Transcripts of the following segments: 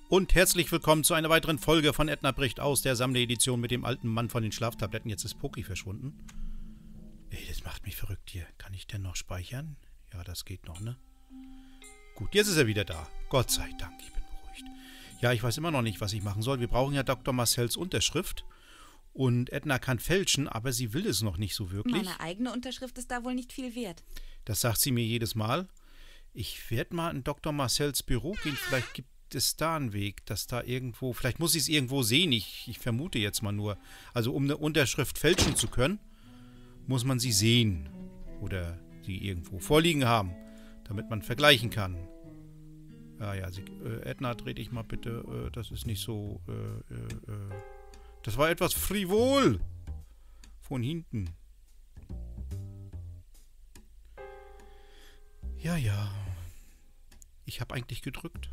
Und herzlich willkommen zu einer weiteren Folge von Edna bricht aus, der Sammleredition mit dem alten Mann von den Schlaftabletten. Jetzt ist Poki verschwunden. Ey, das macht mich verrückt hier. Kann ich denn noch speichern? Ja, das geht noch, ne? Gut, jetzt ist er wieder da. Gott sei Dank, ich bin beruhigt. Ja, ich weiß immer noch nicht, was ich machen soll. Wir brauchen ja Dr. Marcells Unterschrift. Und Edna kann fälschen, aber sie will es noch nicht so wirklich. Meine eigene Unterschrift ist da wohl nicht viel wert. Das sagt sie mir jedes Mal. Ich werde mal in Dr. Marcells Büro gehen. Vielleicht gibt es da einen Weg, dass da irgendwo... Vielleicht muss ich es irgendwo sehen. Ich vermute jetzt mal nur. Also um eine Unterschrift fälschen zu können, muss man sie sehen. Oder sie irgendwo vorliegen haben, damit man vergleichen kann. Ja, Edna, dreh dich mal bitte. Das ist nicht so... Das war etwas frivol. Von hinten. Ja. Ich habe eigentlich gedrückt.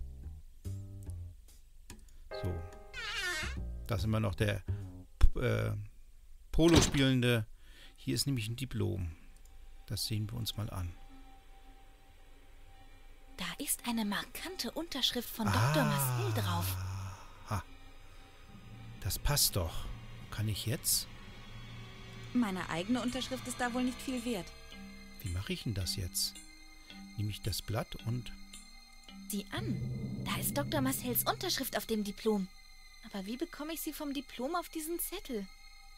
So. Da ist immer noch der Polo-Spielende. Hier ist nämlich ein Diplom. Das sehen wir uns mal an. Da ist eine markante Unterschrift von Dr. Marcel drauf. Das passt doch. Kann ich jetzt? Meine eigene Unterschrift ist da wohl nicht viel wert. Wie mache ich denn das jetzt? Nehme ich das Blatt und... Sieh an, da ist Dr. Marcells Unterschrift auf dem Diplom. Aber wie bekomme ich sie vom Diplom auf diesen Zettel?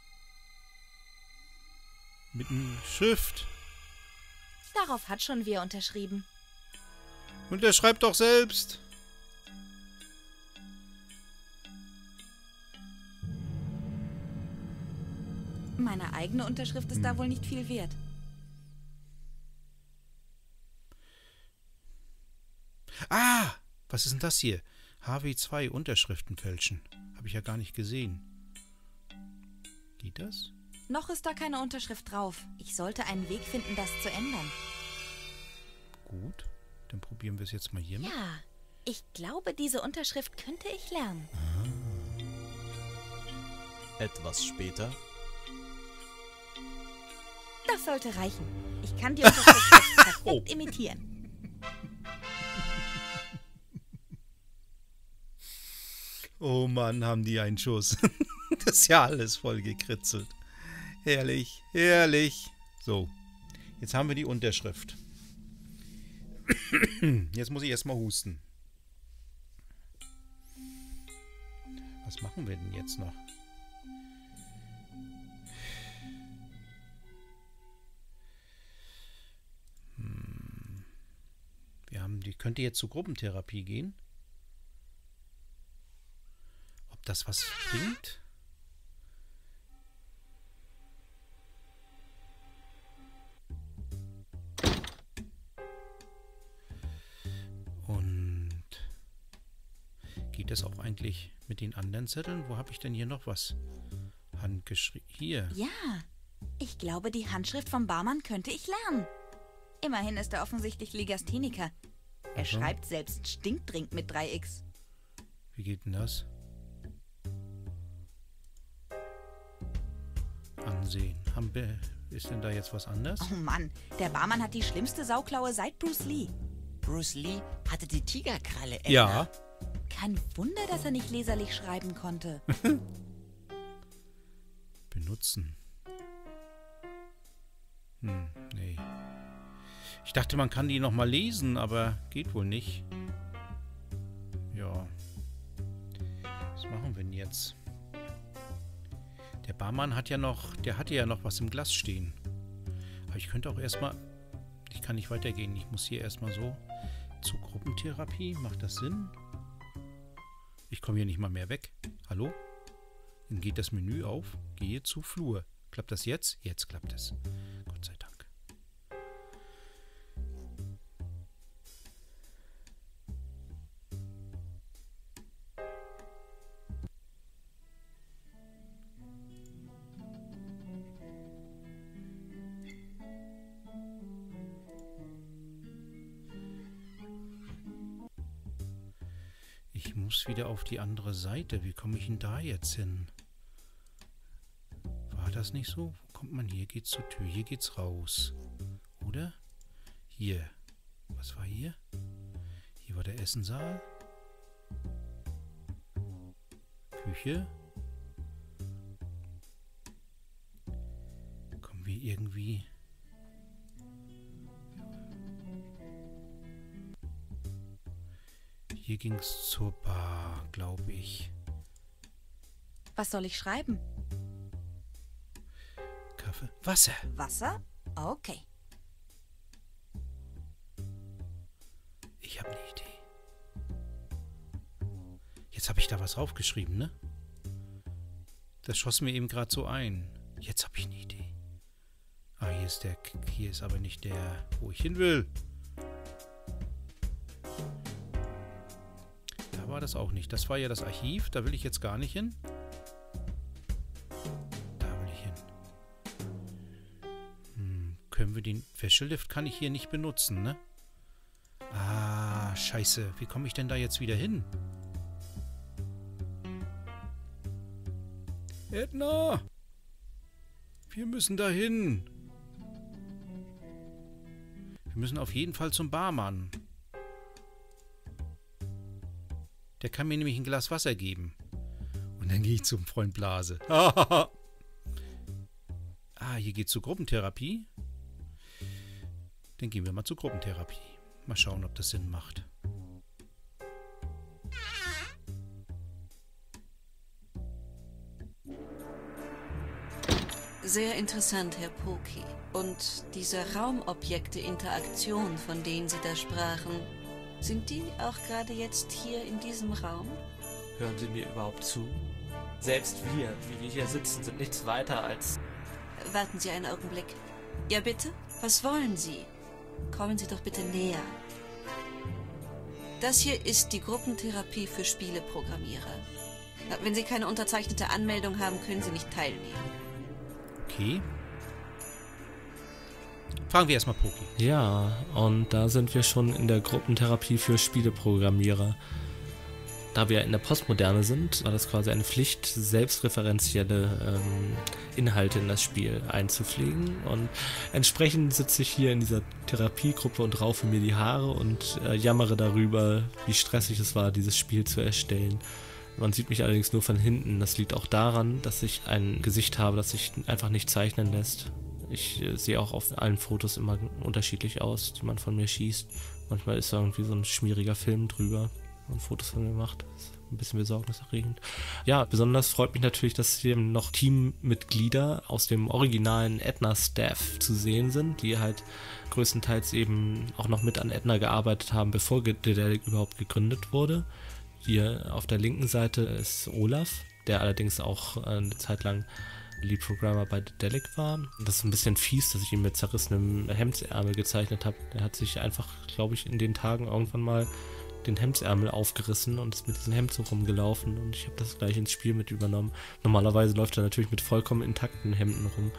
Mit einem Schrift. Darauf hat schon wer unterschrieben. Und er schreibt doch selbst. Meine eigene Unterschrift ist da wohl nicht viel wert. Was ist denn das hier? HW2 Unterschriften fälschen. Habe ich ja gar nicht gesehen. Geht das? Noch ist da keine Unterschrift drauf. Ich sollte einen Weg finden, das zu ändern. Gut, dann probieren wir es jetzt mal hier mit. Ja, ich glaube, diese Unterschrift könnte ich lernen. Etwas später. Das sollte reichen. Ich kann die Unterschrift jetzt perfekt imitieren. Oh Mann, haben die einen Schuss. Das ist ja alles voll gekritzelt. Herrlich, herrlich. So, jetzt haben wir die Unterschrift. Jetzt muss ich erstmal husten. Was machen wir denn jetzt noch? Die könnte jetzt zur Gruppentherapie gehen. Ob das was bringt? Und geht das auch eigentlich mit den anderen Zetteln? Wo habe ich denn hier noch was handgeschrieben? Hier. Ja, ich glaube, die Handschrift vom Barmann könnte ich lernen. Immerhin ist er offensichtlich Legastheniker. Er schreibt selbst Stinkdrink mit 3x. Wie geht denn das? Ansehen. Ist denn da jetzt was anders? Oh Mann, der Barmann hat die schlimmste Sauklaue seit Bruce Lee. Bruce Lee hatte die Tigerkralle, Edna. Ja. Kein Wunder, dass er nicht leserlich schreiben konnte. Benutzen. Nee. Ich dachte, man kann die nochmal lesen, aber geht wohl nicht. Ja. Was machen wir denn jetzt? Der Barmann hat ja noch, der hatte ja noch was im Glas stehen. Aber ich könnte auch erstmal, ich kann nicht weitergehen. Ich muss hier erstmal so zur Gruppentherapie. Macht das Sinn? Ich komme hier nicht mal mehr weg. Hallo? Dann geht das Menü auf. Gehe zu Flur. Klappt das jetzt? Jetzt klappt es. Gott sei Dank. Ich muss wieder auf die andere Seite. Wie komme ich denn da jetzt hin? War das nicht so? Wo kommt man? Hier geht's zur Tür, hier geht's raus. Oder? Hier. Was war hier? Hier war der Essensaal. Küche. Kommen wir irgendwie... Hier ging es zur Bar, glaube ich. Was soll ich schreiben? Kaffee. Wasser. Wasser? Okay. Ich habe eine Idee. Jetzt habe ich da was draufgeschrieben, ne? Das schoss mir eben gerade so ein. Jetzt habe ich eine Idee. Ah, hier ist aber nicht der, wo ich hin will. Da war das auch nicht. Das war ja das Archiv. Da will ich jetzt gar nicht hin. Da will ich hin. Können wir den Wäschelift? Kann ich hier nicht benutzen, ne? Ah, scheiße. Wie komme ich denn da jetzt wieder hin? Edna! Wir müssen da hin. Wir müssen auf jeden Fall zum Barmann. Der kann mir nämlich ein Glas Wasser geben. Und dann gehe ich zum Freund Blase. Ah, hier geht's zur Gruppentherapie. Dann gehen wir mal zur Gruppentherapie. Mal schauen, ob das Sinn macht. Sehr interessant, Herr Poki. Und diese Raumobjekte-Interaktion, von denen Sie da sprachen, sind die auch gerade jetzt hier in diesem Raum? Hören Sie mir überhaupt zu? Selbst wir, wie wir hier sitzen, sind nichts weiter als... Warten Sie einen Augenblick. Ja, bitte? Was wollen Sie? Kommen Sie doch bitte näher. Das hier ist die Gruppentherapie für Spieleprogrammierer. Wenn Sie keine unterzeichnete Anmeldung haben, können Sie nicht teilnehmen. Okay. Fragen wir erstmal Poki. Ja, und da sind wir schon in der Gruppentherapie für Spieleprogrammierer. Da wir in der Postmoderne sind, war das quasi eine Pflicht, selbstreferenzielle Inhalte in das Spiel einzupflegen. Und entsprechend sitze ich hier in dieser Therapiegruppe und raufe mir die Haare und jammere darüber, wie stressig es war, dieses Spiel zu erstellen. Man sieht mich allerdings nur von hinten. Das liegt auch daran, dass ich ein Gesicht habe, das sich einfach nicht zeichnen lässt. Ich sehe auch auf allen Fotos immer unterschiedlich aus, die man von mir schießt. Manchmal ist da irgendwie so ein schmieriger Film drüber und Fotos von mir macht. Das ist ein bisschen besorgniserregend. Ja, besonders freut mich natürlich, dass hier noch Teammitglieder aus dem originalen Edna-Staff zu sehen sind, die halt größtenteils eben auch noch mit an Edna gearbeitet haben, bevor Dedelic überhaupt gegründet wurde. Hier auf der linken Seite ist Olaf, der allerdings auch eine Zeit lang Lead-Programmer bei Dedelic war. Das ist ein bisschen fies, dass ich ihn mit zerrissenem Hemdsärmel gezeichnet habe. Der hat sich einfach, glaube ich, in den Tagen irgendwann mal den Hemdsärmel aufgerissen und ist mit diesem Hemd so rumgelaufen und ich habe das gleich ins Spiel mit übernommen. Normalerweise läuft er natürlich mit vollkommen intakten Hemden rum.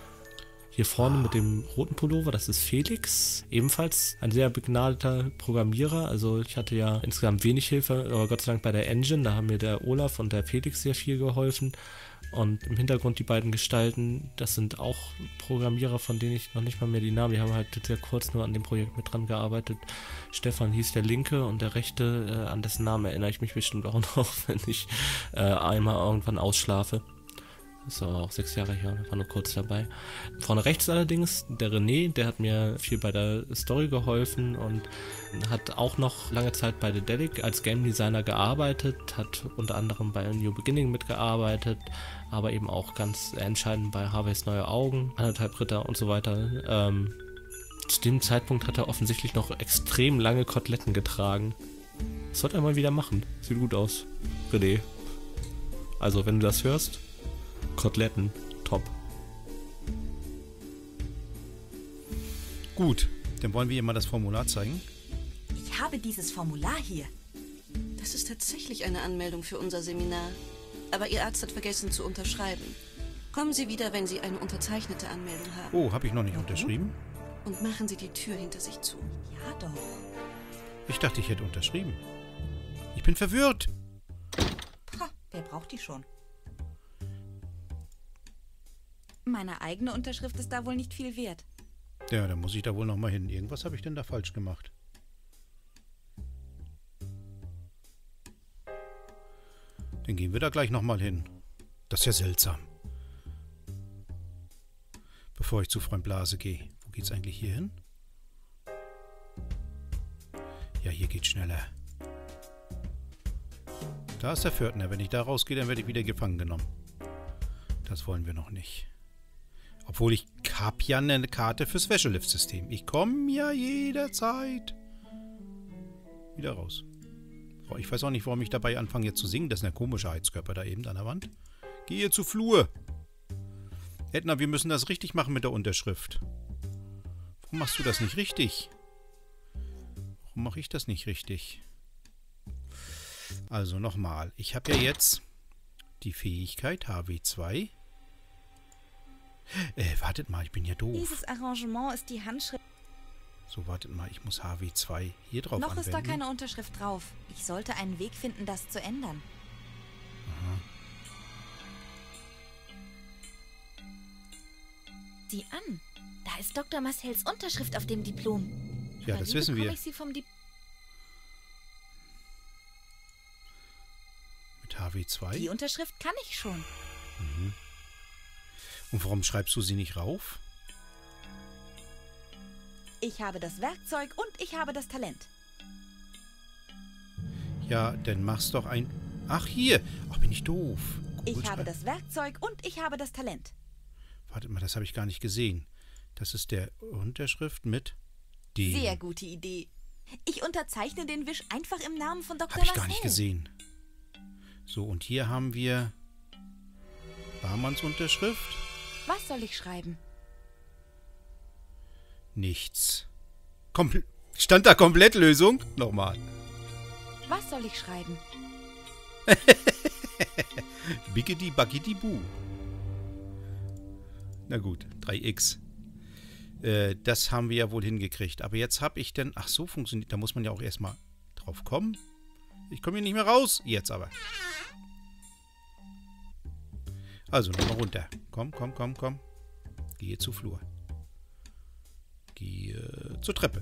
Hier vorne mit dem roten Pullover, das ist Felix, ebenfalls ein sehr begnadeter Programmierer. Also ich hatte ja insgesamt wenig Hilfe, aber Gott sei Dank bei der Engine, da haben mir der Olaf und der Felix sehr viel geholfen. Und im Hintergrund die beiden Gestalten, das sind auch Programmierer, von denen ich noch nicht mal mehr die Namen, die haben halt sehr kurz nur an dem Projekt mit dran gearbeitet. Stefan hieß der Linke und der Rechte, an dessen Namen erinnere ich mich bestimmt auch noch, wenn ich einmal irgendwann ausschlafe. Das war auch 6 Jahre her, war nur kurz dabei. Vorne rechts allerdings, der René, der hat mir viel bei der Story geholfen und hat auch noch lange Zeit bei Dedelic als Game Designer gearbeitet, hat unter anderem bei New Beginning mitgearbeitet, aber eben auch ganz entscheidend bei Harveys Neue Augen, 1,5 Ritter und so weiter. Zu dem Zeitpunkt hat er offensichtlich noch extrem lange Koteletten getragen. Das sollte er mal wieder machen. Sieht gut aus. René. Also, wenn du das hörst, Koteletten, top. Gut, dann wollen wir ihr mal das Formular zeigen. Ich habe dieses Formular hier. Das ist tatsächlich eine Anmeldung für unser Seminar. Aber Ihr Arzt hat vergessen zu unterschreiben. Kommen Sie wieder, wenn Sie eine unterzeichnete Anmeldung haben. Oh, habe ich noch nicht unterschrieben? Und machen Sie die Tür hinter sich zu. Ja, doch. Ich dachte, ich hätte unterschrieben. Ich bin verwirrt. Ha, wer braucht die schon? Meine eigene Unterschrift ist da wohl nicht viel wert. Ja, dann muss ich da wohl noch mal hin. Irgendwas habe ich denn da falsch gemacht. Dann gehen wir da gleich nochmal hin. Das ist ja seltsam. Bevor ich zu Freund Blase gehe. Wo geht's eigentlich hier hin? Ja, hier geht's schneller. Da ist der Pförtner. Wenn ich da rausgehe, dann werde ich wieder gefangen genommen. Das wollen wir noch nicht. Obwohl ich habe ja eine Karte fürs Wäschelift-System. Ich komme ja jederzeit wieder raus. Ich weiß auch nicht, warum ich dabei anfange jetzt zu singen. Das ist ein komischer Heizkörper da eben an der Wand. Gehe zu Flur. Edna, wir müssen das richtig machen mit der Unterschrift. Warum machst du das nicht richtig? Warum mache ich das nicht richtig? Also nochmal. Ich habe ja jetzt die Fähigkeit HW2. Wartet mal, ich bin ja doof. Dieses Arrangement ist die Handschrift. So, wartet mal, ich muss HW2 hier drauf Noch anwenden. ist da keine Unterschrift drauf. Ich sollte einen Weg finden, das zu ändern. Aha. Sieh an. Da ist Dr. Marcells Unterschrift auf dem Diplom. Ja, Aber das wie wissen bekomme wir. ich sie vom Mit HW2? Die Unterschrift kann ich schon. Mhm. Und warum schreibst du sie nicht rauf? Ich habe das Werkzeug und ich habe das Talent. Ja, dann mach's doch ein... Ach, hier. Ach, bin ich doof. Ich habe das Werkzeug und ich habe das Talent. Wartet mal, das habe ich gar nicht gesehen. Das ist der Unterschrift mit D. Sehr gute Idee. Ich unterzeichne den Wisch einfach im Namen von Dr. Habe ich Marcel. gar nicht gesehen. So, und hier haben wir Barmanns Unterschrift. Was soll ich schreiben? Nichts. Stand da Komplettlösung? Nochmal. Was soll ich schreiben? Biggidi Baggidi Bu. Na gut, 3x. Das haben wir ja wohl hingekriegt. Aber jetzt habe ich denn... Ach, so funktioniert... Da muss man ja auch erstmal drauf kommen. Ich komme hier nicht mehr raus. Jetzt aber. Also, nochmal runter. Komm, komm, komm, komm. Gehe zu Flur. Gehe zur Treppe.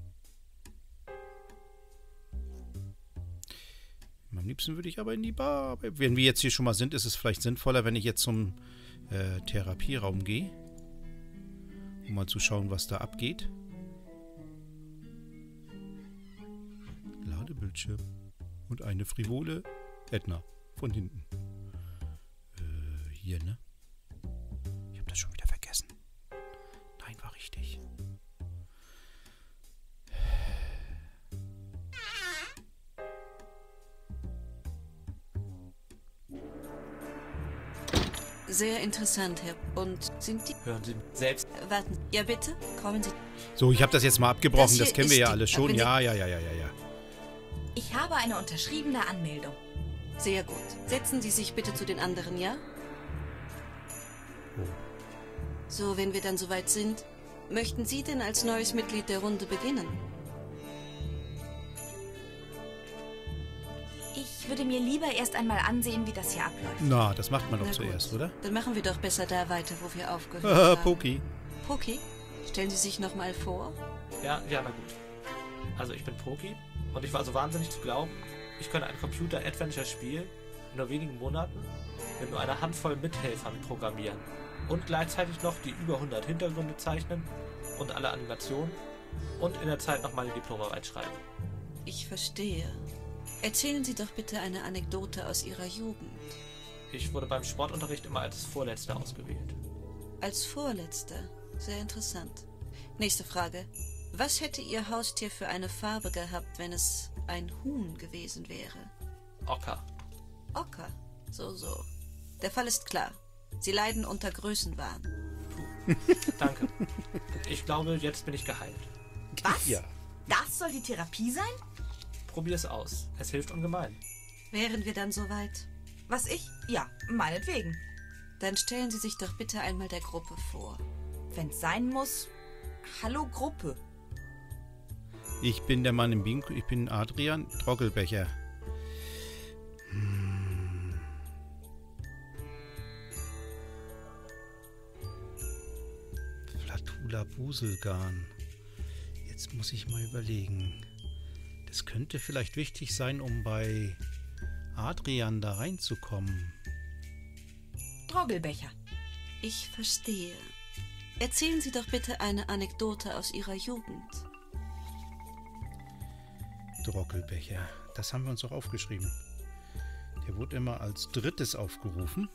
Am liebsten würde ich aber in die Bar. Aber wenn wir jetzt hier schon mal sind, ist es vielleicht sinnvoller, wenn ich jetzt zum Therapieraum gehe. Um mal zu schauen, was da abgeht. Ladebildschirm. Und eine frivole Edna von hinten. Hier, ne? Ich habe das schon wieder vergessen. Nein, war richtig. Sehr interessant, Herr. Und sind die... Hören Sie selbst. Warten. Ja, bitte. Kommen Sie. So, ich habe das jetzt mal abgebrochen. Das Das hier kennen wir ist ja die- alles schon. wenn Sie- Ja. Ich habe eine unterschriebene Anmeldung. Sehr gut. Setzen Sie sich bitte zu den anderen, ja? So, wenn wir dann soweit sind, möchten Sie denn als neues Mitglied der Runde beginnen? Ich würde mir lieber erst einmal ansehen, wie das hier abläuft. Na, das macht man doch Na zuerst, gut. oder? Dann machen wir doch besser da weiter, wo wir aufgehört Haha, haben. Poki. Poki, stellen Sie sich nochmal vor. Ja, na gut. Also ich bin Poki und ich war so wahnsinnig zu glauben, ich könne ein Computer-Adventure-Spiel in nur wenigen Monaten mit nur einer Handvoll Mithelfern programmieren und gleichzeitig noch die über 100 Hintergründe zeichnen und alle Animationen und in der Zeit noch meine Diplomarbeit schreiben. Ich verstehe. Erzählen Sie doch bitte eine Anekdote aus Ihrer Jugend. Ich wurde beim Sportunterricht immer als Vorletzter ausgewählt. Als Vorletzter. Sehr interessant. Nächste Frage. Was hätte Ihr Haustier für eine Farbe gehabt, wenn es ein Huhn gewesen wäre? Ocker. Ocker. So. Der Fall ist klar. Sie leiden unter Größenwahn. Danke. Ich glaube, jetzt bin ich geheilt. Was? Ja. Das soll die Therapie sein? Probier es aus. Es hilft ungemein. Wären wir dann soweit? Was ich? Ja, meinetwegen. Dann stellen Sie sich doch bitte einmal der Gruppe vor. Wenn's sein muss. Hallo Gruppe. Ich bin der Mann im Bingo. Ich bin Adrian Trockelbecher. Flatula Buselgarn. Jetzt muss ich mal überlegen. Das könnte vielleicht wichtig sein, um bei Adrian da reinzukommen? Droggelbecher. Ich verstehe. Erzählen Sie doch bitte eine Anekdote aus Ihrer Jugend. Droggelbecher. Das haben wir uns doch aufgeschrieben. Der wurde immer als drittes aufgerufen.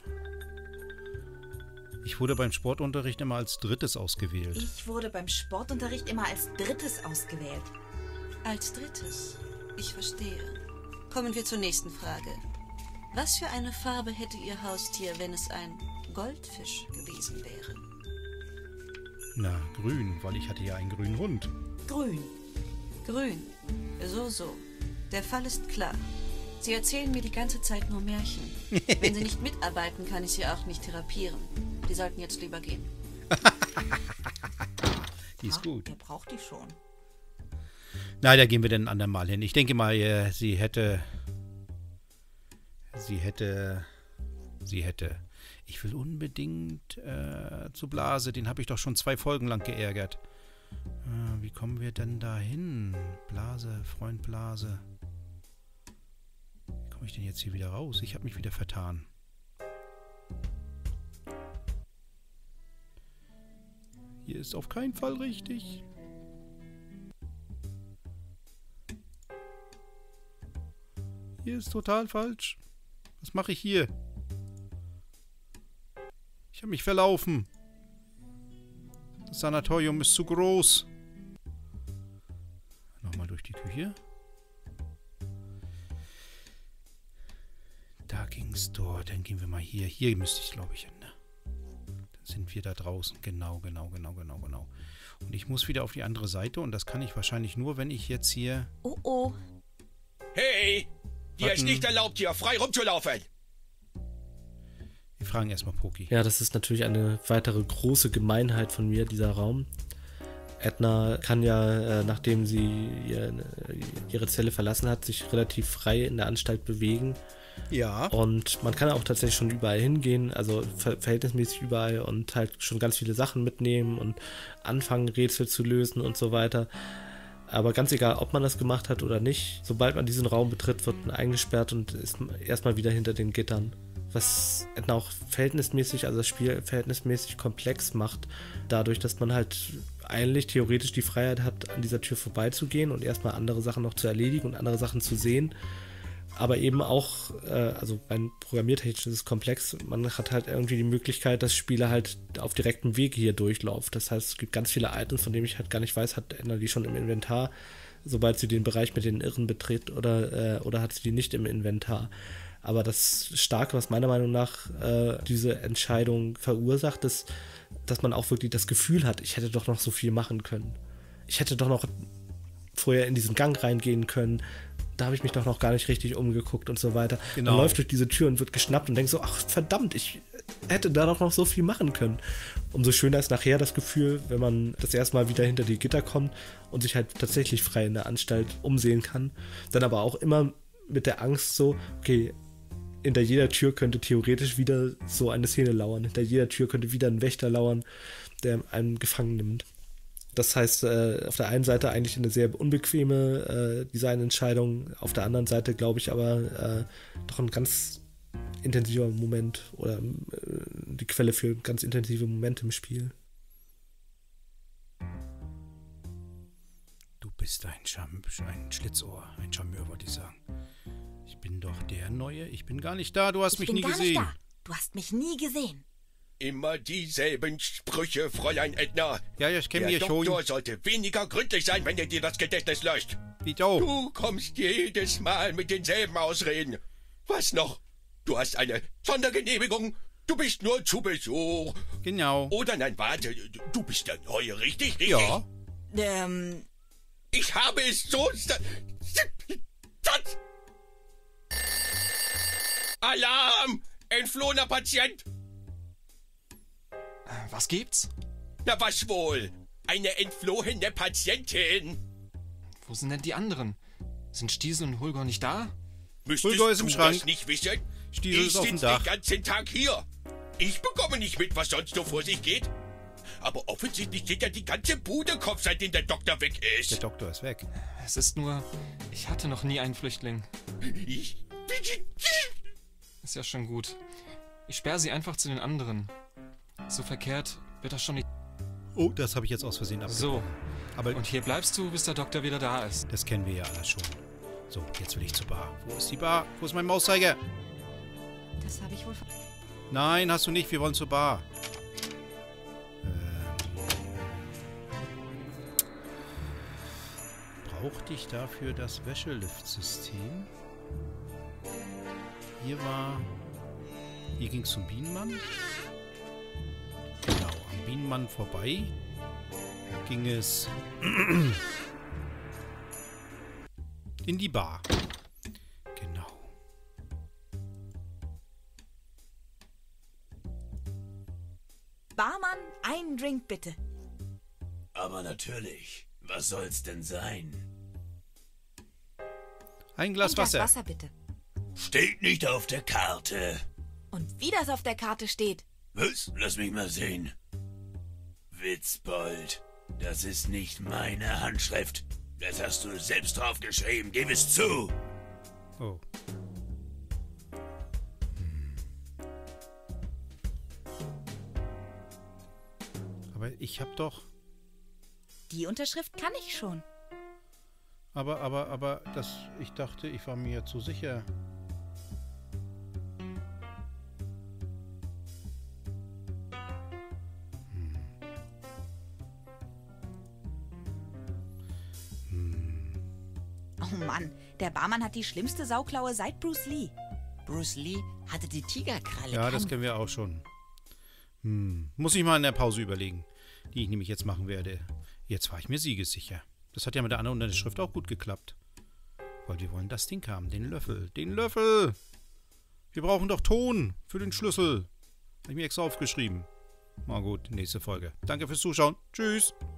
Ich wurde beim Sportunterricht immer als drittes ausgewählt. Ich wurde beim Sportunterricht immer als drittes ausgewählt. Als drittes. Ich verstehe. Kommen wir zur nächsten Frage. Was für eine Farbe hätte Ihr Haustier, wenn es ein Goldfisch gewesen wäre? Na, grün, weil ich hatte ja einen grünen Hund. Grün. Grün. So. Der Fall ist klar. Sie erzählen mir die ganze Zeit nur Märchen. Wenn Sie nicht mitarbeiten, kann ich Sie auch nicht therapieren. Sie sollten jetzt lieber gehen. Die ist gut. Der braucht die schon. Na, da gehen wir dann ein andermal hin. Ich denke mal, sie hätte. Ich will unbedingt zu Blase. Den habe ich doch schon 2 Folgen lang geärgert. Wie kommen wir denn da hin? Blase, Freund Blase. Wie komme ich denn jetzt hier wieder raus? Ich habe mich wieder vertan. Hier ist auf keinen Fall richtig. Hier ist total falsch. Was mache ich hier? Ich habe mich verlaufen. Das Sanatorium ist zu groß. Nochmal durch die Küche. Da ging es dort. Dann gehen wir mal hier. Hier müsste ich, glaube ich, hin. Ne? Dann sind wir da draußen. Genau. Und ich muss wieder auf die andere Seite. Und das kann ich wahrscheinlich nur, wenn ich jetzt hier... Oh. Hey! Dir ist nicht erlaubt, hier frei rumzulaufen! Wir fragen erstmal Poki. Ja, das ist natürlich eine weitere große Gemeinheit von mir, dieser Raum. Edna kann ja, nachdem sie ihre Zelle verlassen hat, sich relativ frei in der Anstalt bewegen. Ja. Und man kann auch tatsächlich schon überall hingehen, also verhältnismäßig überall und halt schon ganz viele Sachen mitnehmen und anfangen, Rätsel zu lösen und so weiter. Aber ganz egal, ob man das gemacht hat oder nicht, sobald man diesen Raum betritt, wird man eingesperrt und ist erstmal wieder hinter den Gittern. Was Edna auch verhältnismäßig, also das Spiel verhältnismäßig komplex macht, dadurch, dass man halt eigentlich theoretisch die Freiheit hat, an dieser Tür vorbeizugehen und erstmal andere Sachen noch zu erledigen und andere Sachen zu sehen. Aber eben auch, also beim Programmiertechnisch ist es komplex, man hat halt irgendwie die Möglichkeit, dass Spieler halt auf direktem Wege hier durchlaufen. Das heißt, es gibt ganz viele Items, von denen ich halt gar nicht weiß, hat Edna die schon im Inventar, sobald sie den Bereich mit den Irren betritt, oder hat sie die nicht im Inventar. Aber das Starke, was meiner Meinung nach diese Entscheidung verursacht, ist, dass man auch wirklich das Gefühl hat, ich hätte doch noch so viel machen können. Ich hätte doch noch vorher in diesen Gang reingehen können. Da habe ich mich doch noch gar nicht richtig umgeguckt und so weiter. Genau. Man läuft durch diese Tür und wird geschnappt und denkt so, ach verdammt, ich hätte da doch noch so viel machen können. Umso schöner ist nachher das Gefühl, wenn man das erste Mal wieder hinter die Gitter kommt und sich halt tatsächlich frei in der Anstalt umsehen kann. Dann aber auch immer mit der Angst so, okay, hinter jeder Tür könnte theoretisch wieder so eine Szene lauern. Hinter jeder Tür könnte wieder ein Wächter lauern, der einen gefangen nimmt. Das heißt, auf der einen Seite eigentlich eine sehr unbequeme Designentscheidung, auf der anderen Seite glaube ich aber doch ein ganz intensiver Moment oder die Quelle für ganz intensive Momente im Spiel. Du bist ein Schlitzohr, ein Charmeur, wollte ich sagen. Ich bin doch der Neue. Ich bin gar nicht da. Du hast mich nie gesehen. Nicht da. Du hast mich nie gesehen. Immer dieselben Sprüche, Fräulein Edna. Ja, ich kenne mich schon. Der Doktor sollte weniger gründlich sein, wenn er dir das Gedächtnis löscht. Wieso? Du kommst jedes Mal mit denselben Ausreden. Was noch? Du hast eine Sondergenehmigung. Du bist nur zu Besuch. Genau. Oder nein, warte. Du bist der Neue, richtig? Ja. Ich habe es so... Alarm! Entflohener Patient! Was gibt's? Na was wohl? Eine entflohene Patientin! Wo sind denn die anderen? Sind Stiesel und Holger nicht da? Müsstest Holger ist im du Schrank. das nicht wissen? Stiesel ist auf dem sitze Dach. den ganzen Tag hier. Ich bekomme nicht mit, was sonst so vor sich geht. Aber offensichtlich steht ja die ganze Bude Kopf, seitdem der Doktor weg Der ist. Doktor ist weg. Es ist nur, ich hatte noch nie einen Flüchtling. Ich bin Ist ja schon gut. Ich sperre sie einfach zu den anderen. So verkehrt wird das schon nicht... Oh, das habe ich jetzt aus Versehen abgebrochen. So. Aber Und hier bleibst du, bis der Doktor wieder da ist. das kennen wir ja alles schon. So, jetzt will ich zur Bar. Wo ist die Bar? Wo ist mein Mauszeiger? Das habe ich wohl... Nein, hast du nicht. Wir wollen zur Bar. Brauchte ich dafür das Wäscheliftsystem? Hier ging es zum Bienenmann. Genau, am Bienenmann vorbei ging es in die Bar. Genau. Barmann, einen Drink bitte. Aber natürlich. Was soll's denn sein? Ein Glas Wasser. Wasser bitte. Steht nicht auf der Karte. Und wie das auf der Karte steht. Was? Lass mich mal sehen. Witzbold, das ist nicht meine Handschrift. Das hast du selbst draufgeschrieben. Gib es zu. Oh. Aber ich hab doch... Die Unterschrift kann ich schon. Aber ich dachte, ich war mir zu sicher. Oh Mann, der Barmann hat die schlimmste Sauklaue seit Bruce Lee. Bruce Lee hatte die Tigerkralle. Ja, das kennen wir auch schon. Muss ich mal in der Pause überlegen, die ich nämlich jetzt machen werde. Jetzt war ich mir siegessicher. Das hat ja mit der anderen Unterschrift auch gut geklappt. Weil wir wollen das Ding haben, den Löffel. Den Löffel! Wir brauchen doch Ton für den Schlüssel. Habe ich mir extra aufgeschrieben. Na gut, nächste Folge. Danke fürs Zuschauen. Tschüss!